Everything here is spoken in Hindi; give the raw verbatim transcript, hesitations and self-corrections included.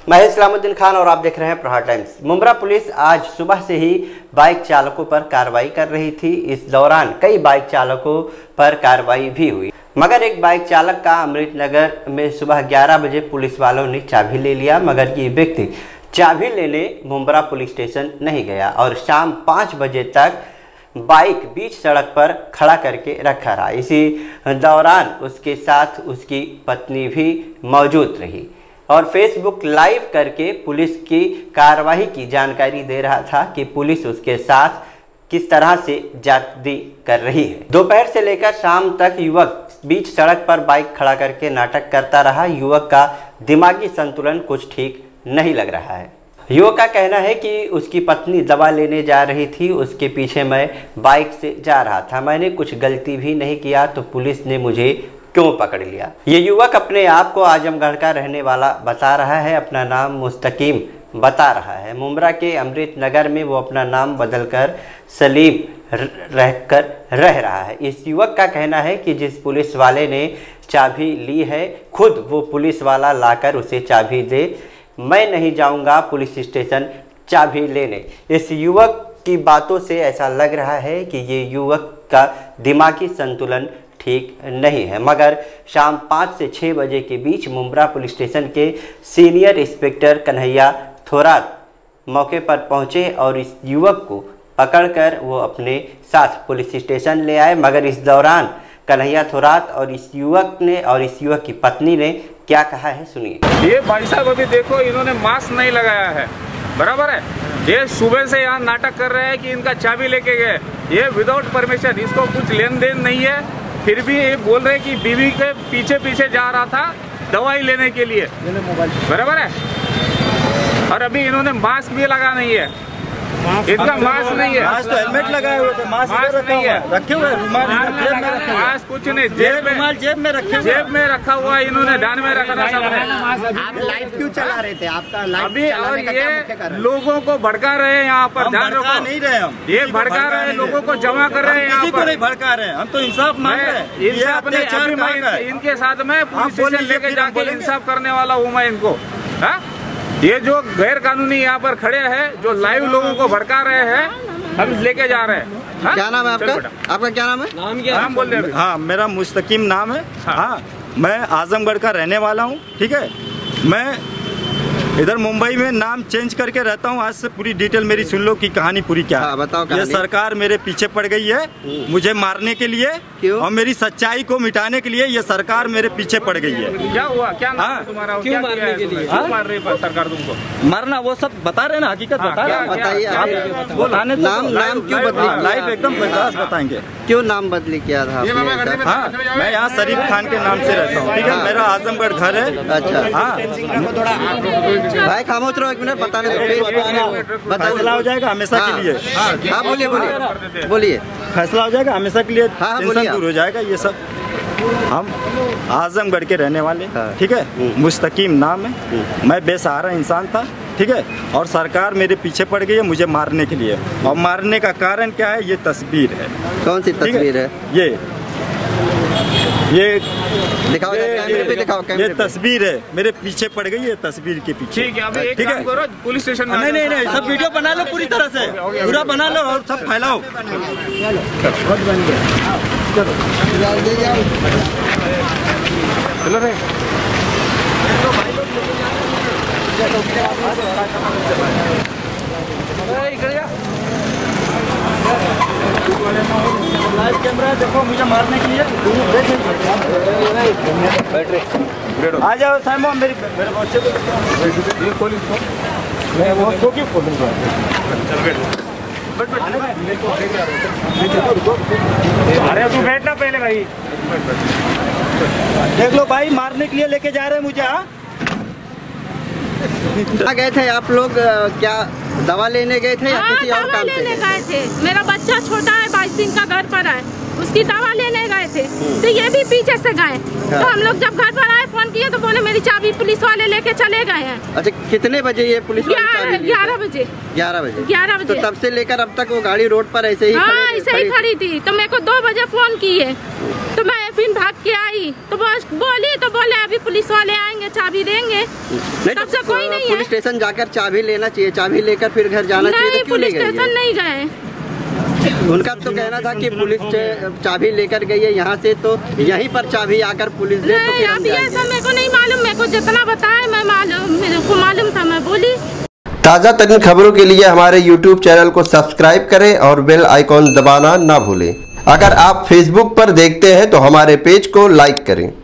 मैं इस्लामुद्दीन खान और आप देख रहे हैं प्रहार टाइम्स। मुंब्रा पुलिस आज सुबह से ही बाइक चालकों पर कार्रवाई कर रही थी। इस दौरान कई बाइक चालकों पर कार्रवाई भी हुई, मगर एक बाइक चालक का अमृतनगर में सुबह ग्यारह बजे पुलिस वालों ने चाबी ले लिया, मगर ये व्यक्ति चाबी लेने मुंब्रा पुलिस स्टेशन नहीं गया और शाम पाँच बजे तक बाइक बीच सड़क पर खड़ा करके रखा रहा। इसी दौरान उसके साथ उसकी पत्नी भी मौजूद रही और फेसबुक लाइव करके पुलिस की कार्रवाई की जानकारी दे रहा था कि पुलिस उसके साथ किस तरह से जाती कर रही है। दोपहर से लेकर शाम तक युवक बीच सड़क पर बाइक खड़ा करके नाटक करता रहा। युवक का दिमागी संतुलन कुछ ठीक नहीं लग रहा है। युवक का कहना है कि उसकी पत्नी दवा लेने जा रही थी, उसके पीछे मैं बाइक से जा रहा था, मैंने कुछ गलती भी नहीं किया तो पुलिस ने मुझे क्यों पकड़ लिया। ये युवक अपने आप को आजमगढ़ का रहने वाला बता रहा है, अपना नाम मुस्तकीम बता रहा है। मुंब्रा के अमृतनगर में वो अपना नाम बदलकर सलीम रहकर रह रहा है। इस युवक का कहना है कि जिस पुलिस वाले ने चाबी ली है, खुद वो पुलिस वाला लाकर उसे चाबी दे, मैं नहीं जाऊंगा पुलिस स्टेशन चाबी लेने। इस युवक की बातों से ऐसा लग रहा है कि ये युवक का दिमागी संतुलन ठीक नहीं है, मगर शाम पाँच से छः बजे के बीच मुंब्रा पुलिस स्टेशन के सीनियर इंस्पेक्टर कन्हैया थोरात मौके पर पहुंचे और इस युवक को पकड़कर वो अपने साथ पुलिस स्टेशन ले आए। मगर इस दौरान कन्हैया थोरात और इस युवक ने और इस युवक की पत्नी ने क्या कहा है, सुनिए। ये भाई साहब अभी देखो, इन्होंने मास्क नहीं लगाया है, बराबर है। ये सुबह से यहाँ नाटक कर रहे हैं कि इनका चाबी लेके गए, ये विदाउट परमिशन, इसको कुछ लेन देन नहीं है, फिर भी ये बोल रहे हैं कि बीवी के पीछे पीछे जा रहा था दवाई लेने के लिए, बराबर है। और अभी इन्होंने मास्क भी लगा नहीं है, इनका मास्क नहीं है, मास्क तो हेलमेट लगाए हुए थे, मास्क नहीं है, रखे हुए मास्क कुछ नहीं, जेब में जेब में रखे जेब में रखा हुआ है, इन्होंने ध्यान में रखा था सबने। आप लाइव क्यों चला रहे थे? आपका लाइव अभी और ये लोगों को भड़का रहे हैं यहाँ पर, ध्यान रखो। नहीं रहे हम, ये भड़का रहे हैं, लोगों को जमा कर रहे हैं यहाँ किसी को पर। नहीं भड़का रहे हैं, हम तो इंसाफ मांग रहे हैं। इंसाफ नहीं, अभी मैं इनके साथ में पुलिस स्टेशन लेके जाके इंसाफ करने वाला हूँ मैं इनको। हाँ, ये जो गैर कानूनी यहाँ पर खड़े हैं, जो लाइव लोगों को भड़का रहे हैं, हम लेके जा रहे हैं। हाँ? क्या नाम है आपका? आपका क्या नाम है? नाम क्या नाम बोल रहे हैं? हाँ, मेरा मुस्तकीम नाम है। हाँ, हाँ, मैं आजमगढ़ का रहने वाला हूँ, ठीक है। मैं इधर मुंबई में नाम चेंज करके रहता हूँ। आज से पूरी डिटेल मेरी सुन लो कि कहानी पूरी क्या है। हाँ, बताओ। ये सरकार मेरे पीछे पड़ गई है मुझे मारने के लिए। क्यों? और मेरी सच्चाई को मिटाने के लिए ये सरकार मेरे पीछे पड़ गई है। क्या हुआ, क्या नाम है तुम्हारा? क्यों मारने के लिए मार रही है सरकार तुमको? मारना वो सब बता रहे ना, हकीकत बता रहे हैं। बताइए, वो लाने नाम नाम क्यों बदली? लाइव एकदम बर्दाश्त बताएंगे क्यों नाम बदली किया था? हाँ, मैं यहाँ शरीफ खान के नाम से रहता हूँ, ठीक है। मेरा आजमगढ़ घर है। अच्छा, हाँ भाई खामोश रहो एक मिनट, बताने दो। फैसला हो जाएगा हमेशा के लिए। हाँ, बोलिए बोलिए बोलिए। फैसला हो जाएगा हमेशा के लिए, हाँ, टेंशन दूर हो जाएगा ये सब। हम आजमगढ़ के रहने वाले, ठीक है। मुस्तकीम नाम है, मैं बेसहारा इंसान था, ठीक है। और सरकार मेरे पीछे पड़ गई है मुझे मारने के लिए। और मारने का कारण क्या है? ये तस्वीर है। कौन सी तस्वीर है? ये ये दिखाओ, कैमरे पे दिखाओ। ये तस्वीर है, मेरे पीछे पड़ गई है तस्वीर के पीछे। ठीक है, अभी एक काम करो, पुलिस स्टेशन में नहीं नहीं नहीं, सब वीडियो बना लो पूरी तरह से, पूरा बना लो और सब फैलाओ। चलो रे। लाइव कैमरा देखो, मुझे मारने के लिए आ जाओ साइमो, मेरी मेरे बच्चे को खोल, मैं वो उसको क्यों खोलूंगा? अरे तू बैठना पहले भाई। देख लो भाई, मारने के लिए लेके जा रहे हैं मुझे। हाँ, कहाँ गए थे आप लोग? क्या दवा लेने गए थे या हाँ, किसी और काम से? लेने गए थे। मेरा बच्चा छोटा है, बाईस दिन का घर पर है, उसकी दवा लेने गए थे। तो ये भी पीछे से गए। तो हम लोग जब घर पर आए फोन किए तो बोले मेरी चाबी पुलिस वाले लेके चले गए हैं। अच्छा, कितने बजे ये पुलिस वाले? ग्यारह बजे। ग्यारह बजे ग्यारह बजे। तो तब से लेकर अब तक वो गाड़ी रोड पर ऐसे ही हाँ ऐसे ही खड़ी थी। तो मेरे को दो बजे फोन किए तो मैं फिर भाग के आई तो बस बोली तो बोले अभी पुलिस वाले आएंगे चाबी देंगे। तब से कोई नहीं है। पुलिस स्टेशन जाकर चाबी लेना चाहिए, चाबी लेकर फिर घर जाना चाहिए। नहीं, पुलिस स्टेशन नहीं गए। उनका तो कहना था कि पुलिस चाबी लेकर गई है यहाँ से, तो यहीं पर चाबी आकर पुलिस दे तो फिर हम अभी ऐसा मेरे को नहीं मालूम। मेरे को जितना बताया मैं मालूम, मेरे को मालूम था मैं बोली। ताज़ा तरीन खबरों के लिए हमारे यूट्यूब चैनल को सब्सक्राइब करें और बेल आइकॉन दबाना ना भूलें। अगर आप फेसबुक पर देखते हैं तो हमारे पेज को लाइक करें।